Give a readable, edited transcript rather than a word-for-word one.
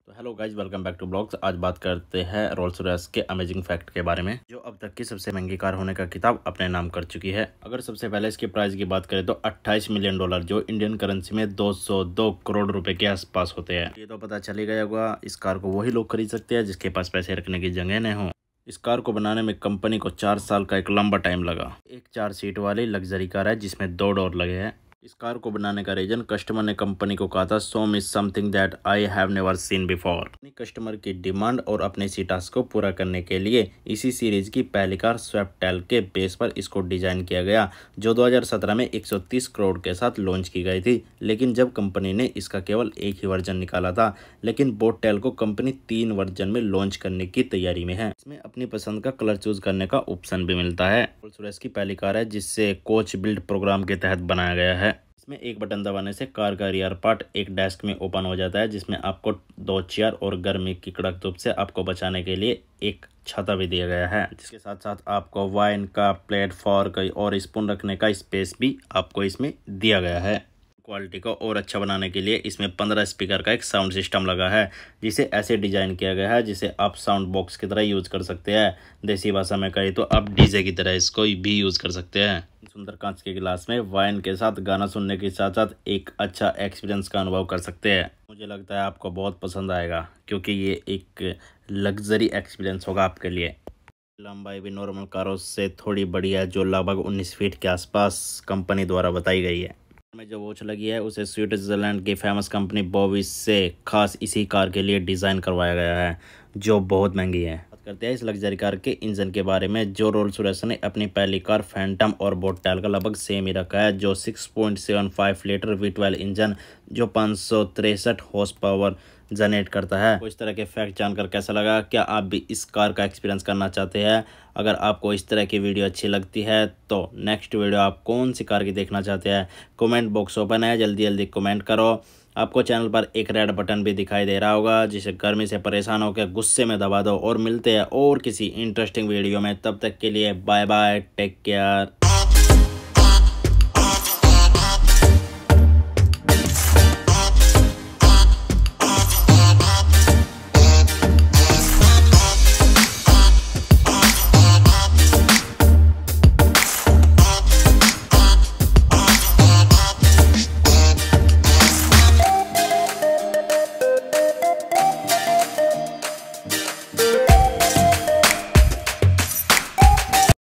तो hello guys, welcome back to blogs. आज बात करते हैं रोल्स रॉयस के अमेजिंग फैक्ट के बारे में, जो अब तक की सबसे महंगी कार होने का खिताब अपने नाम कर चुकी है। अगर सबसे पहले इसके प्राइस की बात करें तो 28 मिलियन डॉलर, जो इंडियन करेंसी में 202 करोड़ रुपए के आसपास होते हैं। ये तो पता चल ही गया होगा, इस कार को वही लोग खरीद सकते हैं जिसके पास पैसे रखने की जगह न हो। इस कार को बनाने में कंपनी को 4 साल का एक लंबा टाइम लगा। एक 4 सीट वाली लग्जरी कार है जिसमें 2 डोर लगे हैं। इस कार को बनाने का रीजन, कस्टमर ने कंपनी को कहा था, show me something that I have never seen before. अपनी कस्टमर की डिमांड और अपने इसी टास्क को पूरा करने के लिए इसी सीरीज की पहली कार स्वेप्टेल के बेस पर इसको डिजाइन किया गया, जो 2017 में 130 करोड़ के साथ लॉन्च की गई थी। लेकिन जब कंपनी ने इसका केवल एक ही वर्जन निकाला था, लेकिन बोटेल को कंपनी 3 वर्जन में लॉन्च करने की तैयारी में है। इसमें अपनी पसंद का कलर चूज करने का ऑप्शन भी मिलता है। रोल्स रॉयस की पहली कार है जिससे कोच बिल्ड प्रोग्राम के तहत बनाया गया है। इसमें एक बटन दबाने से कार का रियर पार्ट एक डेस्क में ओपन हो जाता है, जिसमें आपको 2 चेयर और गर्मी की कड़क धूप से आपको बचाने के लिए एक छाता भी दिया गया है, जिसके साथ साथ आपको वाइन का प्लेट, फॉर्क और स्पून रखने का स्पेस भी आपको इसमें दिया गया है। क्वालिटी को और अच्छा बनाने के लिए इसमें 15 स्पीकर का एक साउंड सिस्टम लगा है, जिसे ऐसे डिजाइन किया गया है जिसे आप साउंड बॉक्स की तरह यूज कर सकते हैं। देसी भाषा में कहें तो आप डीजे की तरह इसको भी यूज कर सकते हैं। सुंदर कांच के गिलास में वाइन के साथ गाना सुनने के साथ साथ एक अच्छा एक्सपीरियंस का अनुभव कर सकते हैं। मुझे लगता है आपको बहुत पसंद आएगा, क्योंकि ये एक लग्जरी एक्सपीरियंस होगा आपके लिए। लंबाई भी नॉर्मल कारों से थोड़ी बड़ी है, जो लगभग 19 फीट के आसपास कंपनी द्वारा बताई गई है। में जो वॉच लगी है उसे स्विट्जरलैंड की फेमस कंपनी बॉविस से खास इसी कार के लिए डिज़ाइन करवाया गया है, जो बहुत महंगी है। बात करते हैं इस लग्जरी कार के इंजन के बारे में, जो रोल्स रॉयस ने अपनी पहली कार फैंटम और बोटेल का लगभग सेम ही रखा है, जो 6.75 लीटर V12 इंजन जो 563 हॉर्स पावर जनरेट करता है। तो इस तरह के फैक्ट जानकर कैसा लगा? क्या आप भी इस कार का एक्सपीरियंस करना चाहते हैं? अगर आपको इस तरह की वीडियो अच्छी लगती है तो नेक्स्ट वीडियो आप कौन सी कार की देखना चाहते हैं? कमेंट बॉक्स ओपन है, जल्दी जल्दी कमेंट करो। आपको चैनल पर एक रेड बटन भी दिखाई दे रहा होगा, जिसे गर्मी से परेशान होकर गुस्से में दबा दो। और मिलते हैं और किसी इंटरेस्टिंग वीडियो में, तब तक के लिए बाय बाय, टेक केयर।